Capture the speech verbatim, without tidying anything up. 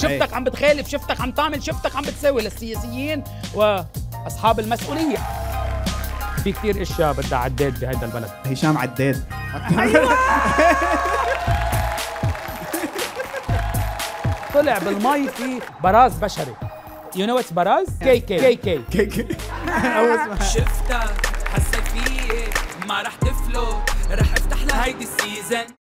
شفتك عم بتخالف، شفتك عم تعمل، شفتك عم بتساوي للسياسيين واصحاب المسؤوليه. في كثير اشياء بدها عداد بهذا البلد. هشام عداد. ايوه طلع بالمي في براز بشري. يو نو اتس براز؟ كي كي كي كي كي كي شفتك حسيت فيي ما رح تفلت، رح افتح لها هيدي السيزن.